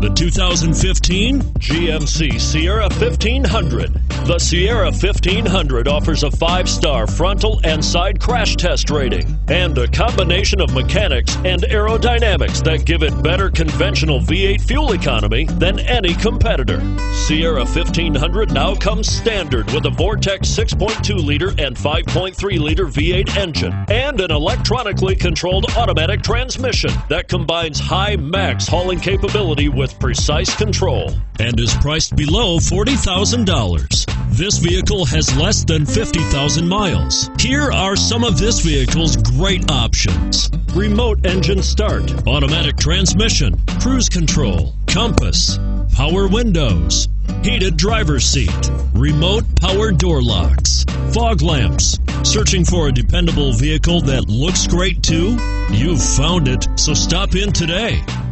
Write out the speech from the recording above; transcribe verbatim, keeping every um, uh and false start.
The two thousand fifteen G M C Sierra fifteen hundred. The Sierra fifteen hundred offers a five-star frontal and side crash test rating and a combination of mechanics and aerodynamics that give it better conventional V eight fuel economy than any competitor. Sierra fifteen hundred now comes standard with a Vortex six point two liter and five point three liter V eight engine and an electronically controlled automatic transmission that combines high max hauling capability with precise control and is priced below forty thousand dollars. This vehicle has less than fifty thousand miles. Here are some of this vehicle's great options: remote engine start, automatic transmission, cruise control, compass, power windows, heated driver's seat, remote power door locks, fog lamps. Searching for a dependable vehicle that looks great too? You've found it, so stop in today.